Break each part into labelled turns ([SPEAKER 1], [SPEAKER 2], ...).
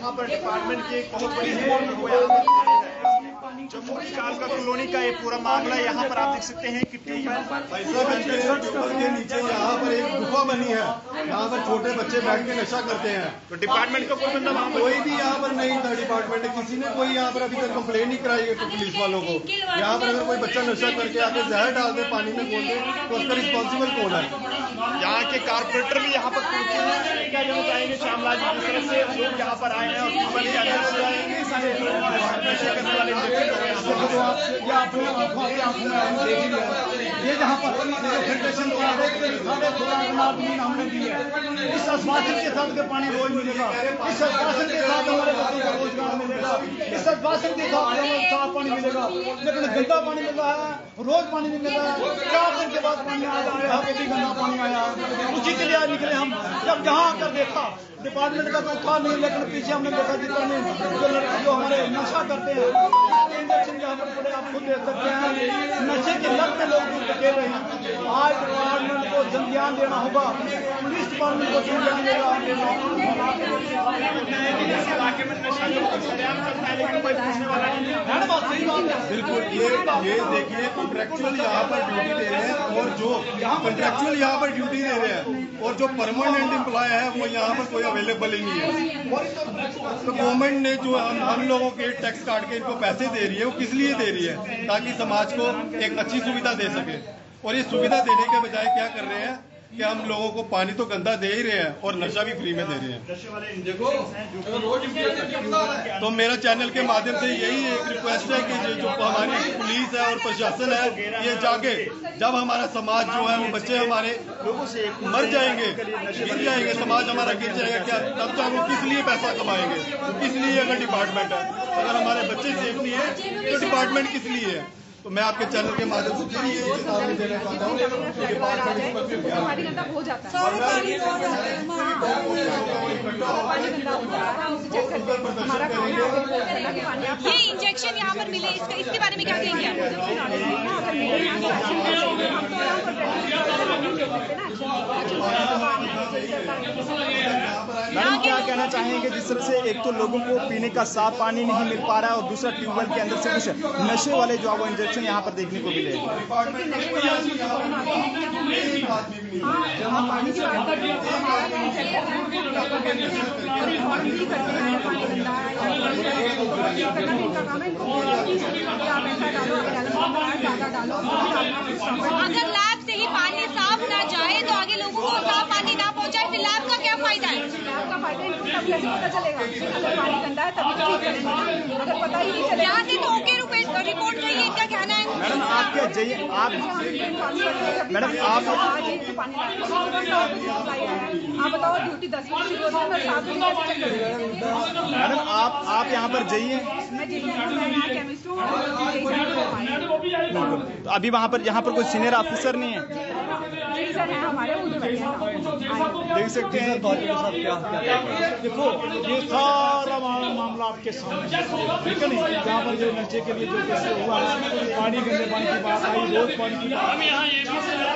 [SPEAKER 1] यहाँ पर डिपार्टमेंट की एक बहुत बड़ी रिपोर्ट हुआ जम्मू विकास का कॉलोनी का ये पूरा मामला यहाँ पर आप देख सकते हैं कि ट्यूबवेल
[SPEAKER 2] के नीचे यहाँ पर एक गुफा बनी है, यहाँ पर छोटे बच्चे बैठ के नशा करते हैं।
[SPEAKER 1] तो डिपार्टमेंट का कोई बंदा वहाँ
[SPEAKER 2] कोई भी यहाँ पर नहीं था, डिपार्टमेंट किसी ने कोई यहाँ पर अभी तक कंप्लेन नहीं कराई है पुलिस वालों को। यहाँ पर अगर कोई बच्चा नशा करके आके जहर डाल दे, पानी में बोल दे, तो उसका रिस्पॉन्सिबल कौन है?
[SPEAKER 1] यहाँ के कारपोरेटर भी यहाँ पर पहुंचे हैं। क्या कहना चाहेंगे श्यामला जी, जिस तरह से लोग यहाँ पर आए हैं और ट्यूबवेल के अंदर से नशे करने वाले
[SPEAKER 3] ये जहाँ पर हमने दी है, इस आश्वासन के साथ के पानी रोज मिलेगा, इस आश्वासन के साथ हमारे बच्चों को रोजगार मिलेगा, इस आश्वासन के साथ हमें साफ पानी मिलेगा, लेकिन गंदा पानी मिल रहा है, रोज पानी नहीं मिल रहा है। 4 दिन के बाद पानी आ रहा है, भी गंदा पानी आया, उसी के लिए आज निकले हम। जब जहाँ आकर देखा डिपार्टमेंट का तो था नहीं, लेकिन पीछे हमने देखा जितने जो हमारे नशा करते हैं इंजेक्शन यहाँ पर पड़े, आप खुद देख सकते हैं। नशे के लत में लोग लगे रहे हैं। आज डिपार्टमेंट को संज्ञान देना होगा, पुलिस डिपार्टमेंट को संज्ञान देना
[SPEAKER 2] बिल्कुल। ये देखिए, कॉन्ट्रेक्चुअल यहाँ पर ड्यूटी दे रहे हैं, और जो कॉन्ट्रेक्चुअल यहाँ पर ड्यूटी दे रहे हैं और जो परमानेंट एम्प्लॉय है वो यहाँ पर कोई अवेलेबल ही नहीं है। तो गवर्नमेंट ने जो हम लोगों के टैक्स काट के इनको पैसे दे रही है, वो किस लिए दे रही है? ताकि समाज को एक अच्छी सुविधा दे सके। और ये सुविधा देने के बजाय क्या कर रहे हैं कि हम लोगों को पानी तो गंदा दे ही रहे हैं और नशा भी फ्री में दे रहे हैं। तो मेरा चैनल के माध्यम से यही एक रिक्वेस्ट है कि जो हमारी पुलिस है और प्रशासन है, ये जाके जब हमारा समाज जो है, वो बच्चे हमारे लोगों से मर जाएंगे, गिर जाएंगे, समाज हमारा गिर जाएगा, क्या तब तक वो किस लिए पैसा कमाएंगे? किस लिए? अगर डिपार्टमेंट है, अगर हमारे बच्चे सेफ नहीं है तो डिपार्टमेंट किस लिए है? तो मैं आपके चैनल के माध्यम से चेतावनी देना चाहता हूँ।
[SPEAKER 4] ये इंजेक्शन यहाँ पर मिले, इसके बारे में क्या कहेंगे आप?
[SPEAKER 1] मैडम, क्या कहना चाहेंगे जिस तरह से एक तो लोगों को पीने का साफ पानी नहीं मिल पा रहा है और दूसरा ट्यूबवेल के अंदर से कुछ नशे वाले जो वो इंजेक्शन यहाँ पर देखने को मिले?
[SPEAKER 4] अगर लैब से ही पानी साफ ना जाए तो आगे लोगों को साफ पानी ना पहुंचाए, फिर लैब का क्या फायदा है?
[SPEAKER 5] लैब का फायदा इनको तब कैसे पता चलेगा? अगर पानी गंदा है तभी ठीक करेंगे, अगर पता ही नहीं चलेगा।
[SPEAKER 4] यहाँ से तो ओके रिपोर्ट गई है, क्या कहना है?
[SPEAKER 1] मैडम, आप क्या चाहिए? आप मैडम आप
[SPEAKER 5] आप बताओ, ड्यूटी 10 बजे शुरू होती है, मैं 7 बजे कैसे चेक करूँगा?
[SPEAKER 1] मैडम आप यहाँ पर जाइए।
[SPEAKER 5] मैं यहाँ केमिस्ट हूँ।
[SPEAKER 1] तो अभी वहाँ पर यहाँ पर कोई सीनियर ऑफिसर नहीं है?
[SPEAKER 5] सर है हमारे, उधर बैठे हैं।
[SPEAKER 1] देख सकते हैं
[SPEAKER 3] देखो, ये सारा मामला आपके सामने, ठीक है नहीं? जहाँ पर जो नशे के लिए जो कैसे हुआ है, पानी गंदे पानी की बात आई, रोज पानी की बात।
[SPEAKER 6] हम यहाँ ये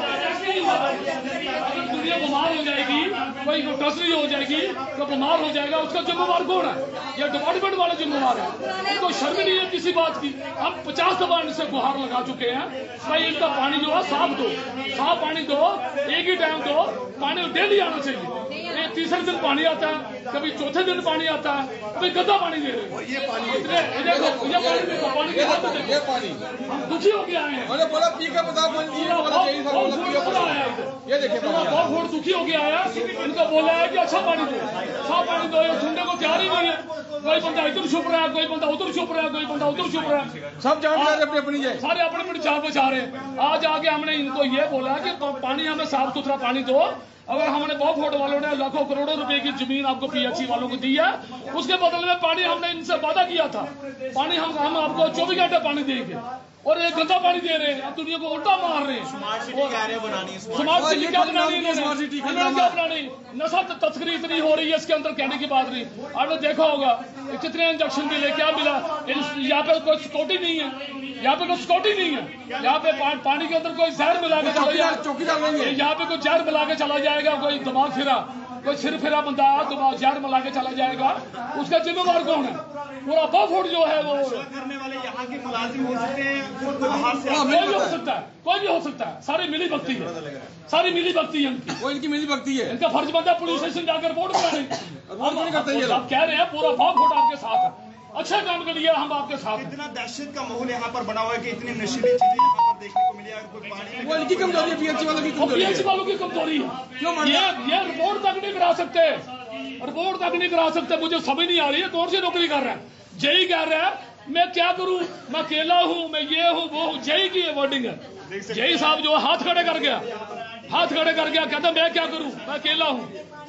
[SPEAKER 6] दुनिया बीमार हो जाएगी, कोई कसरी हो जाएगी, तो बीमार हो जाएगा, उसका जिम्मेवार कौन है? ये डिपार्टमेंट वाले जिम्मेवार है। इनको शर्म नहीं है किसी बात की। हम 50 दफा इनसे गुहार लगा चुके हैं, भाई इनका पानी जो है साफ दो, साफ पानी दो, एक ही टाइम दो, पानी डेली आना चाहिए। ये तीसरे दिन पानी आता है, कभी चौथे दिन पानी आता है, कभी गंदा पानी दे रहे हैं।
[SPEAKER 2] ये पानी
[SPEAKER 6] ये पानी दुखी हो गया है।
[SPEAKER 7] बोला पी के बता ये देखिए
[SPEAKER 6] बहुत बहुत दुखी हो गया है। इनको बोला है कि अच्छा पानी दो, साफ पानी दो, ये सुनने को तैयार ही नहीं है। कोई बंदा इधर छुप रहा है, कोई बंदा उधर छुप रहा है, कोई बंदा उधर छुप रहा है।
[SPEAKER 7] सब जान अपनी अपनी है,
[SPEAKER 6] सारे अपने अपनी जान बचा रहे हैं। आज आके हमने इनको ये बोला कि पानी हमें साफ सुथरा पानी दो। अगर हमने बहुत वोट वालों ने लाखों करोड़ों रुपए की जमीन आपको पीएचई वालों को दी है, उसके बदले में पानी हमने इनसे वादा किया था, पानी हम आपको 24 घंटे पानी देंगे, और ये गंदा पानी दे रहे हैं, दुनिया को उल्टा मार रहे हैं। स्मार्ट सिटी क्या बनानी? स्मार्ट सिटी क्या बनानी? स्मार्ट सिटी क्या बनानी? नशा तस्करी इतनी हो रही है, इसके अंदर कहने की बात नहीं। आपने देखा होगा कितने इंजेक्शन मिले, क्या मिला? यहाँ पे कोई सिक्योरिटी नहीं है, यहाँ पे कोई सिक्योरिटी नहीं है। यहाँ पे पानी के अंदर कोई जहर मिला के चला जाएगा, यहाँ पे कोई जहर मिला के चला जाएगा, कोई दिमाग फिरा कोई सिर फिरा बंदा दिमाग जहर मिला के चला जाएगा, उसका जिम्मेवार कौन है? पूरा बाफोड़ जो है वो
[SPEAKER 1] करने वाले यहाँ के मुलाजिम हो सकते हैं, कोई बाहर से
[SPEAKER 6] कोई भी हो सकता है, कोई भी हो सकता है। सारी मिली भक्ति है, सारी मिली भक्ति है इनकी।
[SPEAKER 7] वो इनकी मिली भक्ति है।
[SPEAKER 6] इनका फर्ज बनता है पुलिस स्टेशन जाकर रिपोर्ट कराने।
[SPEAKER 7] हम नहीं करते ये लोग।
[SPEAKER 6] आप कह रहे हैं पूरा बाफोड़ आपके साथ है, अच्छा काम के लिए हम आपके साथ हैं।
[SPEAKER 1] इतना दहशत का माहौल यहाँ पर बना हुआ है कि इतनी नशीली चीजें यहाँ पर देखने को मिली है। अगर कोई पानी
[SPEAKER 7] वो इनकी कमजोरी है, पीएचसी वालों की
[SPEAKER 6] वो
[SPEAKER 7] कमजोरी
[SPEAKER 6] पीएचसी
[SPEAKER 7] है।
[SPEAKER 6] वालों की कमजोरी है। ये रिपोर्ट तक नहीं करा सकते, रिपोर्ट तक नहीं करा सकते। मुझे समझ नहीं आ रही है कौन सी नौकरी कर रहा है। जय कह रहा है मैं क्या करूं, मैं अकेला हूं, मैं ये हूं वो हूं। जय की वर्डिंग है। जय साहब जो हाथ खड़े कर गया, हाथ खड़े कर गया, कहता मैं क्या करूं, मैं अकेला हूं।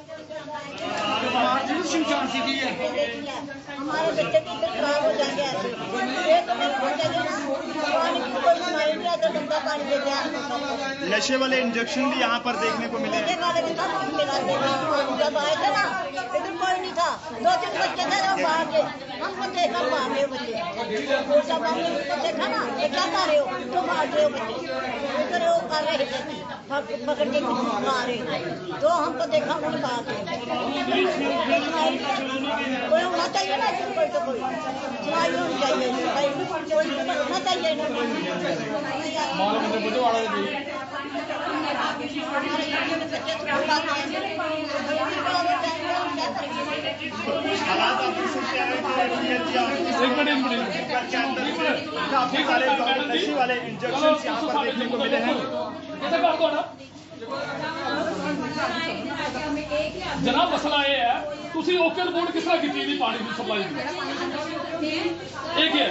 [SPEAKER 8] हमारे बच्चे की तो खराब हो जाएंगे ऐसे। ये तो मेरे बच्चे को पानी की कोई बीमारी नहीं है तो गंदा पानी देते हैं।
[SPEAKER 1] नशे वाले इंजेक्शन भी यहाँ पर देखने को मिले हैं।
[SPEAKER 8] नशे वाले भी सब कुछ मिला थे। जब आए थे ना इधर कोई नहीं था, 2-3 बच्चे थे जो बाहर के, हमको देखा मार रहे हो बच्चे। वो जब हमने उनको देखा ना ये क्या कर रहे हो, तो मार रहे हो बच्चे। इधर वो कर रहे थे पकड़ के मार रहे, तो हमको देखा उन्होंने कहा कोई होना चाहिए ना, कोई तो कोई सुनाई होनी चाहिए, कोई तो होना चाहिए ना।
[SPEAKER 1] हालात आप देख सकते हैं काफी सारे नशे वाले इंजेक्शन यहाँ पर देखने को मिले हैं।
[SPEAKER 6] जनाब मसला ये है तुसी ओके रिपोर्ट किस तरह की पानी की सप्लाई की एक है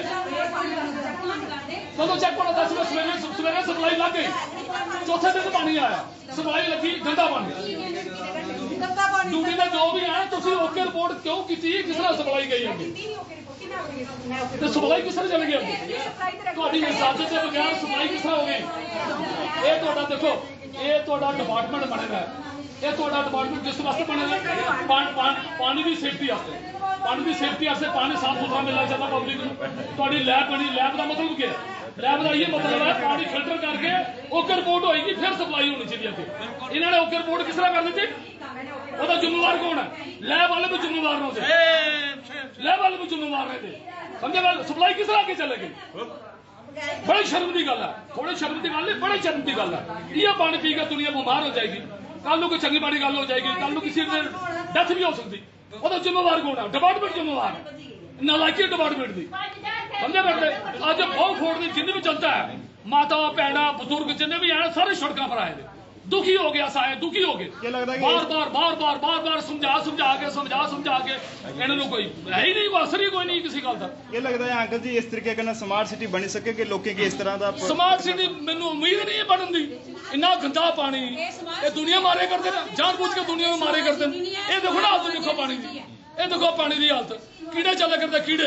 [SPEAKER 6] तो चेक करो 10 बजे सवेरे सप्लाई लग गई, चौथे दिन पानी आया, सप्लाई लगी गंदा पानी। ड्यूटी का जो भी है तुसी ओके रिपोर्ट क्यों की, किस तरह सप्लाई गई है तो सप्लाई किस तरह चल गई थोड़ी इजाजत के बगैर सप्लाई किस तरह हो गई। ये देखो ये डिपार्टमेंट बनेगा, ये डिपार्टमेंट जिस वास्ते बनेगा पानी की सेफ्टी वास्ते, पानी की सेफ्टी वास्ते पानी साफ सुथरा मिलना चाहिए पब्लिक को। थोड़ी लैब बनी, लैब का मतलब क्या है? लैब का ये मतलब है पानी फिल्टर करके ओके रिपोर्ट होगी फिर सप्लाई होनी चाहिए। इन्होंने ओके रिपोर्ट किस तरह कर दी थी, ਉਹਦਾ ਜ਼ਿੰਮੇਵਾਰ कौन है? लैब वाले भी जिम्मेवार होते, लैब वाले भी जिम्मेवार रहते। समझे गल, सप्लाई किस तरह आगे चलेगी? बड़ी शर्म की गल है, थोड़ी शर्म की गल नहीं, बड़ी शर्म की गल है। ये पानी पी के दुनिया बीमार हो जाएगी, कल को कोई चंगी माड़ी गल हो जाएगी, कल को किसी डेथ भी हो सकती। ਉਹਦਾ ਜ਼ਿੰਮੇਵਾਰ कौन है? डिपार्टमेंट जिम्मेवार है, नालायकी डिपार्टमेंट की। समझे करते अज बहुत फोड़ की जिन्हें भी जनता है, माता भैन बजुर्ग जिन्हें भी है सारे सड़कों पर आए, दुखी हो गया सारे, दुखी हो गए। बार समझा के इन्होंने कोई है ही नहीं, असर ही कोई नहीं किसी गल का।
[SPEAKER 1] ये लगता है अंकल जी इस तरीके का स्मार्ट सिटी बन सके कि लोगों की इस तरह का
[SPEAKER 6] स्मार्ट सिटी मैनू उम्मीद नहीं है बनने की। इन्ना गंदा पानी ये दुनिया मारे करते हैं, जानबूझ के दुनिया में मारे करते हैं। ये देखो ना हालत देखो पानी की, ये देखो पानी की हालत, कीड़े चले करते कीड़े।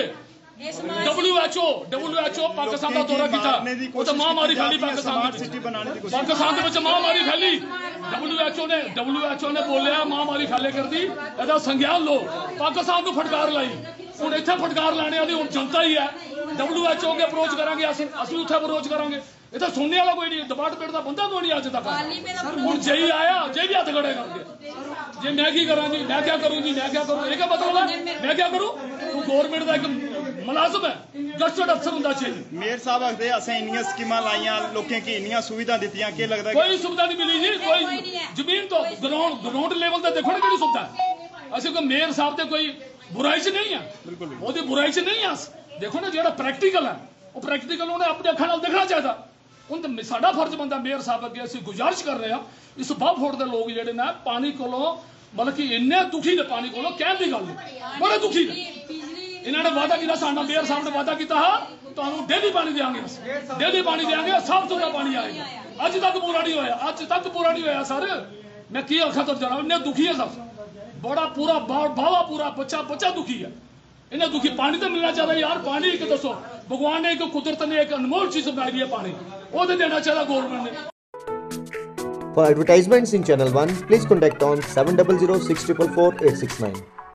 [SPEAKER 6] WHO पाकिस्तान का दौरा किया, तो महामारी फैली पाकिस्तान में महामारी फैली। WHO ने बोलिया महामारी फैले कर दी, ਇਹਦਾ संज्ञान लो। पाकिस्तान को फटकार लाई, ਹੁਣ ਇੱਥੇ फटकार लाने वाली ਹੁਣ जनता ही है। WHO के अप्रोच करांगे, ਅਸੀਂ ਉੱਥੇ अप्रोच करांगे। ਇਹ ਤਾਂ ਸੁਣने वाला कोई नहीं, डिपार्टमेंट का बंदा कोई नहीं अज तक। ਹੁਣ जई आया, जई भी हथ खड़े करके जे मैं की करा जी, मैं क्या करूं जी, मैं क्या करूं, ये क्या मतलब है? मैं क्या करूं? तू गवर्नमेंट का एक मुलाजिम है, गस्टेड अफसर होना चाहिए।
[SPEAKER 1] मेयर साहब आखते असें इन्नियां स्कीमां लाइयां, लोगों की इन्नियां सुविधा दित्तियां, क्या लगदा
[SPEAKER 6] कोई सुविधा नहीं मिली जी, कोई जमीन तो ग्राउंड लेवल ते देखो ना किहड़ी सुविधा है। असं कोई मेयर साहब ते कोई बुराई च नहीं है, बिल्कुल ओदी बुराई च नहीं है। देखो ना जो प्रैक्टिकल है वो प्रैक्टिकल उन्हें अपने अखां नाल देखना चाहिए। ਹੁਣ ਤਾਂ ਸਾਡਾ ਫਰਜ਼ ਬੰਦਾ ਮੇਅਰ ਸਾਹਿਬ ਅੱਗੇ ਅਸੀਂ ਗੁਜ਼ਾਰਿਸ਼ ਕਰ ਰਹੇ ਹਾਂ, ਇਸ ਬਾਫੋੜ ਦੇ ਲੋਕ ਜਿਹੜੇ ਨੇ ਪਾਣੀ ਕੋਲੋਂ ਮਤਲਬ ਕਿ ਇੰਨੇ ਦੁਖੀ ਨੇ, ਪਾਣੀ ਕੋਲੋਂ ਕਹਿਣ ਦੀ ਗੱਲ ਨਹੀਂ, ਬੜੇ ਦੁਖੀ ਨੇ। ਇਹਨਾਂ ਨੇ ਵਾਅਦਾ ਕੀਤਾ, ਸਾਡਾ ਮੇਅਰ ਸਾਹਿਬ ਨੇ ਵਾਅਦਾ ਕੀਤਾ ਤੁਹਾਨੂੰ ਡੇਲੀ ਪਾਣੀ ਦੇਵਾਂਗੇ, ਡੇਲੀ ਪਾਣੀ ਦੇਵਾਂਗੇ, ਸਾਫ ਸੁਥਰਾ ਪਾਣੀ ਆਏਗਾ। ਅੱਜ ਤੱਕ ਪੂਰਾ ਨਹੀਂ ਹੋਇਆ, ਅੱਜ ਤੱਕ ਪੂਰਾ ਨਹੀਂ ਹੋਇਆ ਸਰ। ਮੈਂ ਕੀ ਆਖਾਂ ਤੁਹਾਨੂੰ ਜਨਾਬ, ਇੰਨੇ ਦੁਖੀ ਹੈ ਸਭ, ਬੜਾ ਪੂਰਾ ਬਾਵਾ ਪੂਰਾ ਬੱਚਾ ਦੁਖੀ है। इन्हें दुखी पानी तो मिलना चाहिए यार। पानी एक दसो भगवान ने एक कुदरत ने एक अनमोल चीज बनाई है, पानी वो देना चाहिए गवर्नमेंट ने।
[SPEAKER 9] For advertisements in Channel 1, please contact on 7006444869.